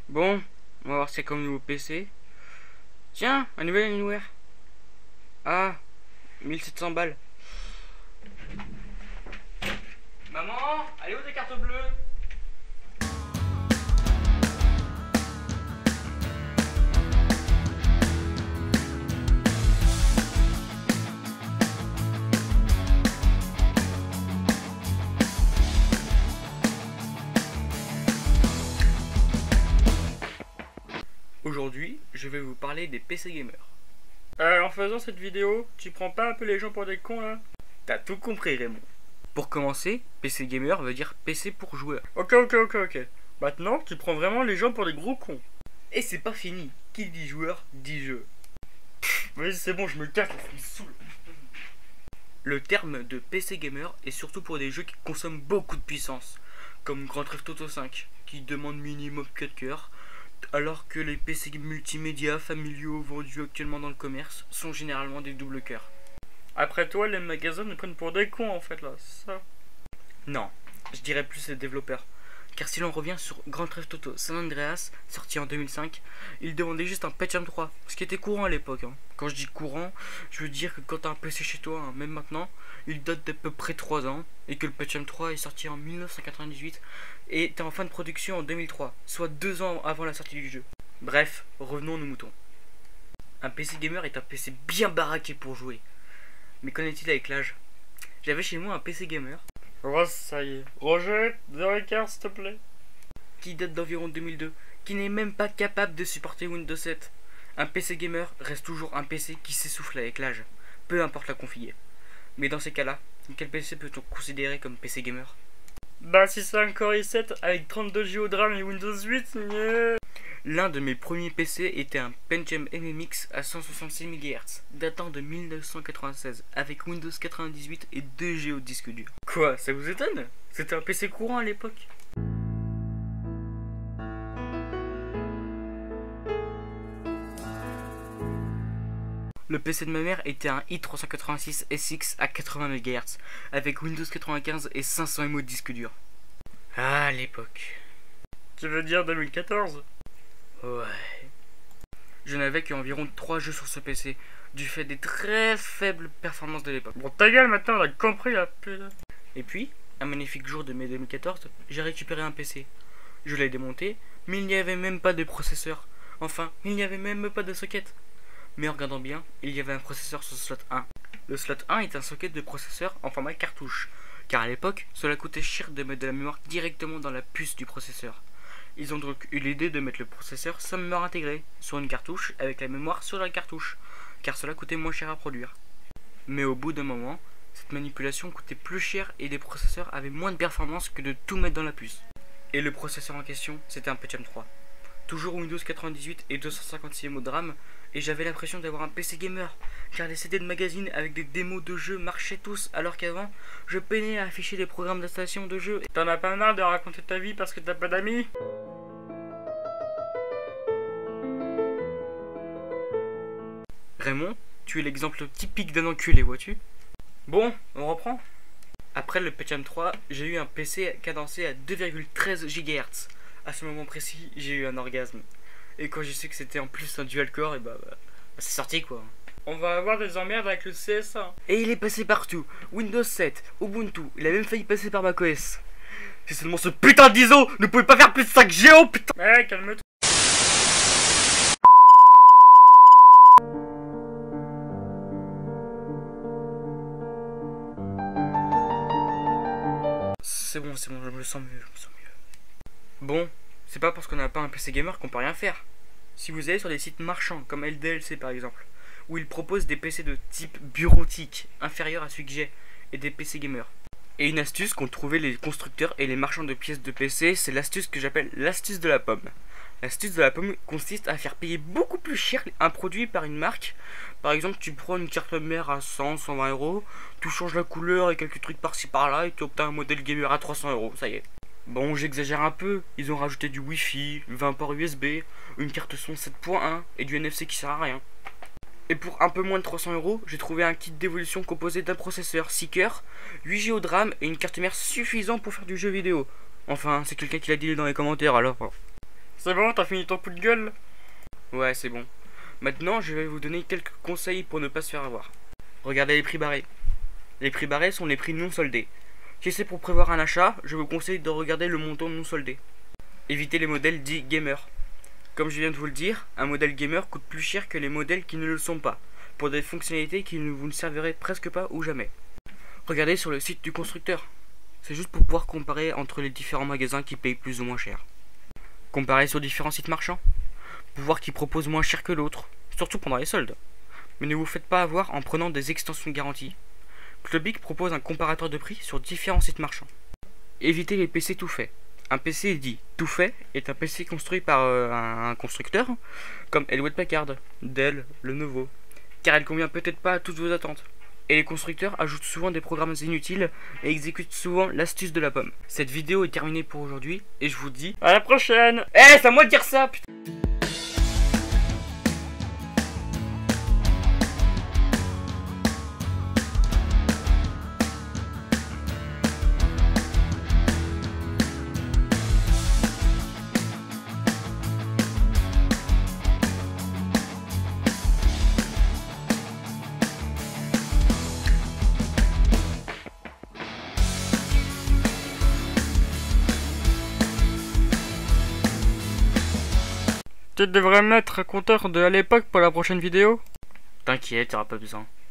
Bon, on va voir c'est comme nouveau PC. Tiens, un nouvel Alienware. Ah, 1700 balles. Maman, allez où tes cartes bleues? Aujourd'hui, je vais vous parler des PC gamers. En faisant cette vidéo, tu prends pas un peu les gens pour des cons là? T'as tout compris, Raymond. Pour commencer, PC gamer veut dire PC pour joueurs. Ok. Maintenant, tu prends vraiment les gens pour des gros cons. Et c'est pas fini. Qui dit joueur, dit jeu. Vas-y, c'est bon, je me casse, ça me saoule. Le terme de PC gamer est surtout pour des jeux qui consomment beaucoup de puissance, comme Grand Theft Auto 5, qui demande minimum 4 cœurs, alors que les PC multimédia familiaux vendus actuellement dans le commerce sont généralement des double cœurs. Après toi, les magasins nous prennent pour des cons en fait là, c'est ça? Non, je dirais plus les développeurs. Car si l'on revient sur Grand Theft Auto San Andreas, sorti en 2005, il demandait juste un Pentium 3, ce qui était courant à l'époque. Quand je dis courant, je veux dire que quand tu as un PC chez toi, même maintenant, il date d'à peu près 3 ans, et que le Pentium 3 est sorti en 1998, et était en fin de production en 2003, soit 2 ans avant la sortie du jeu. Bref, revenons aux moutons. Un PC gamer est un PC bien baraqué pour jouer. Mais qu'en est-il avec l'âge? J'avais chez moi un PC gamer. Oh, ça y est. Roger, 0,15 s'il te plaît. Qui date d'environ 2002, qui n'est même pas capable de supporter Windows 7. Un PC gamer reste toujours un PC qui s'essouffle avec l'âge, peu importe la config. Mais dans ces cas-là, quel PC peut-on considérer comme PC gamer? Bah si c'est un Core i7 avec 32 Go de RAM et Windows 8, L'un de mes premiers PC était un Pentium MMX à 166 MHz, datant de 1996, avec Windows 98 et 2 Go de disque dur. Quoi, ça vous étonne? C'était un PC courant à l'époque. Le PC de ma mère était un i386 SX à 80 MHz, avec Windows 95 et 500 MO de disque dur. Ah, l'époque. Tu veux dire 2014? Ouais. Je n'avais qu'environ 3 jeux sur ce PC, du fait des très faibles performances de l'époque. Bon, ta gueule, maintenant on a compris la putain. Et puis, un magnifique jour de mai 2014, j'ai récupéré un PC. Je l'ai démonté, mais il n'y avait même pas de processeur. Enfin, il n'y avait même pas de socket. Mais en regardant bien, il y avait un processeur sur le slot 1. Le slot 1 est un socket de processeur en format cartouche, car à l'époque, cela coûtait cher de mettre de la mémoire directement dans la puce du processeur. Ils ont donc eu l'idée de mettre le processeur sans mémoire intégrée, sur une cartouche avec la mémoire sur la cartouche, car cela coûtait moins cher à produire. Mais au bout d'un moment, cette manipulation coûtait plus cher et les processeurs avaient moins de performance que de tout mettre dans la puce. Et le processeur en question, c'était un Pentium 3. Toujours Windows 98 et 256 MO de RAM, et j'avais l'impression d'avoir un PC gamer, car les CD de magazine avec des démos de jeux marchaient tous, alors qu'avant, je peinais à afficher des programmes d'installation de jeux. T'en as pas marre de raconter ta vie parce que t'as pas d'amis? Raymond, tu es l'exemple typique d'un enculé, vois-tu? Bon, on reprend. Après le Pentium 3, j'ai eu un PC cadencé à 2,13 GHz. À ce moment précis, j'ai eu un orgasme. Et quand j'ai su que c'était en plus un dual core, et bah c'est sorti quoi. On va avoir des emmerdes avec le CSA. Et il est passé partout. Windows 7, Ubuntu, il a même failli passer par macOS. C'est seulement ce putain d'ISO ne pouvait pas faire plus de 5 Go, putain. Ouais, calme-toi. C'est bon, je me sens mieux, Bon, c'est pas parce qu'on n'a pas un PC gamer qu'on peut rien faire. Si vous allez sur des sites marchands comme LDLC par exemple, où ils proposent des PC de type bureautique inférieur à celui que j'ai, et des PC gamers. Et une astuce qu'ont trouvé les constructeurs et les marchands de pièces de PC, c'est l'astuce que j'appelle l'astuce de la pomme. L'astuce de la pomme consiste à faire payer beaucoup plus cher un produit par une marque. Par exemple, tu prends une carte mère à 100-120 euros, tu changes la couleur et quelques trucs par-ci par-là et tu obtiens un modèle gamer à 300 euros, ça y est. Bon, j'exagère un peu, ils ont rajouté du Wi-Fi, 20 ports USB, une carte son 7.1 et du NFC qui sert à rien. Et pour un peu moins de 300 euros, j'ai trouvé un kit d'évolution composé d'un processeur 6 cœurs, 8 Go de RAM et une carte mère suffisante pour faire du jeu vidéo. Enfin, c'est quelqu'un qui l'a dit dans les commentaires alors. C'est bon, t'as fini ton coup de gueule? Ouais, c'est bon. Maintenant, je vais vous donner quelques conseils pour ne pas se faire avoir. Regardez les prix barrés. Les prix barrés sont les prix non soldés. Si c'est pour prévoir un achat, je vous conseille de regarder le montant non soldé. Évitez les modèles dits gamer. Comme je viens de vous le dire, un modèle gamer coûte plus cher que les modèles qui ne le sont pas, pour des fonctionnalités qui ne vous serviraient presque pas ou jamais. Regardez sur le site du constructeur. C'est juste pour pouvoir comparer entre les différents magasins qui payent plus ou moins cher. Comparer sur différents sites marchands, pour voir qui propose moins cher que l'autre, surtout pendant les soldes. Mais ne vous faites pas avoir en prenant des extensions de garantie. Clubic propose un comparateur de prix sur différents sites marchands. Évitez les PC tout faits. Un PC dit tout fait est un PC construit par un constructeur comme Hewlett Packard, Dell, Lenovo, car elle convient peut-être pas à toutes vos attentes. Et les constructeurs ajoutent souvent des programmes inutiles et exécutent souvent l'astuce de la pomme. Cette vidéo est terminée pour aujourd'hui et je vous dis à la prochaine. C'est à moi de dire ça, putain. Tu devrais mettre un compteur de à l'époque pour la prochaine vidéo. T'inquiète, t'auras pas besoin.